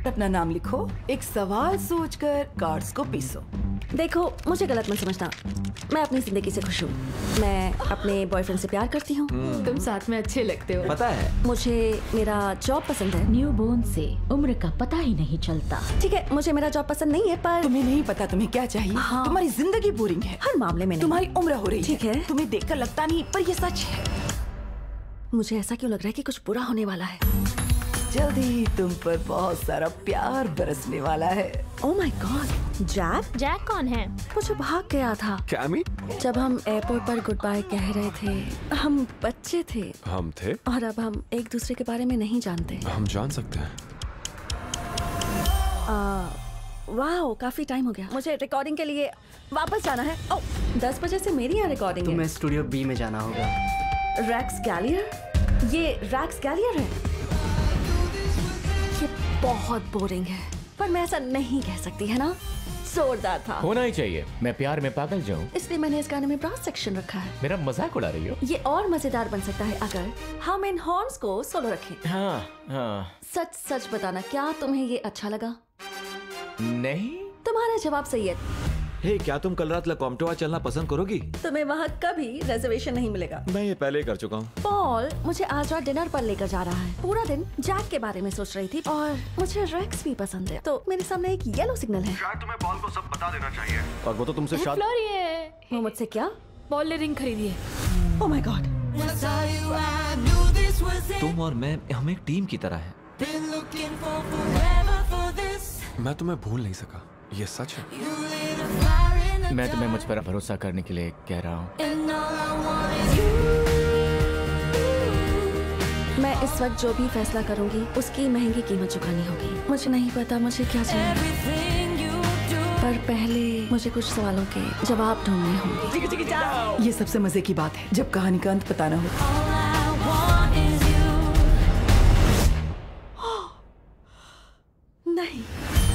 अपना नाम लिखो, एक सवाल सोचकर कार्ड्स को पीसो। देखो, मुझे गलत मत समझना, मैं अपनी जिंदगी से खुश हूँ। मैं अपने बॉयफ्रेंड से प्यार करती हूँ। तुम साथ में अच्छे लगते हो। पता है, मुझे मेरा जॉब पसंद है। न्यूबॉर्न से उम्र का पता ही नहीं चलता। ठीक है, मुझे मेरा जॉब पसंद नहीं है, पर तुम्हें नहीं पता तुम्हें क्या चाहिए। हाँ। तुम्हारी जिंदगी बोरिंग है। हर मामले में नहीं। तुम्हारी उम्र हो रही ठीक है। तुम्हें देखकर लगता नहीं, पर ये सच है। मुझे ऐसा क्यों लग रहा है कि कुछ बुरा होने वाला है। जल्दी ही तुम पर बहुत सारा प्यार बरसने वाला है। ओह माय गॉड, जैक कौन है? मुझे भाग गया था। कैमी? जब हम एयरपोर्ट पर गुड बाय कह रहे थे, हम बच्चे थे हम थे? और अब हम एक दूसरे के बारे में नहीं जानते। हम जान सकते हैं। वाह, काफी टाइम हो गया। मुझे रिकॉर्डिंग के लिए वापस जाना है। ओह, 10 बजे से मेरी यहाँ रिकॉर्डिंग है। तुम्हें स्टूडियो बी में जाना होगा। रैक्स गैलियर? ये रैक्स गैलियर है? ये बहुत बोरिंग है, पर मैं ऐसा नहीं कह सकती, है ना? जोरदार था। होना ही चाहिए। मैं प्यार में पागल जाऊं, इसलिए मैंने इस गाने में ब्रास सेक्शन रखा है। मेरा मजाक उड़ा रही हो? ये और मजेदार बन सकता है अगर हम इन हॉर्न्स को सोलो रखें। हाँ हाँ। सच सच बताना, क्या तुम्हें ये अच्छा लगा? नहीं। तुम्हारा जवाब सही है। हे, क्या तुम कल रात लकॉम्टोवा चलना पसंद करोगी? तुम्हें वहाँ कभी रिजर्वेशन नहीं मिलेगा। मैं ये पहले ही कर चुका हूँ। पॉल मुझे आज रात डिनर पर लेकर जा रहा है। पूरा दिन जैक के बारे में सोच रही थी और मुझे रेक्स भी पसंद है, तो मेरे सामने एक येलो सिग्नल है। शायद तुम्हें पॉल को सब बता देना चाहिए। और वो तो तुमसे शादी। फ्लोरी है। वो मुझसे क्या? पॉल ने रिंग खरीदी है। Oh my god. तुम और मैं, हम एक टीम की तरह हैं। मैं तुम्हें भूल नहीं सका, ये सच है। मैं तुम्हें मुझ पर भरोसा करने के लिए कह रहा हूँ। मैं इस वक्त जो भी फैसला करूंगी उसकी महंगी कीमत चुकानी होगी। मुझे नहीं पता मुझे क्या चाहिए, पर पहले मुझे कुछ सवालों के जवाब ढूंढने होंगे। ये सबसे मजे की बात है, जब कहानी का अंत पता ना हो। नहीं।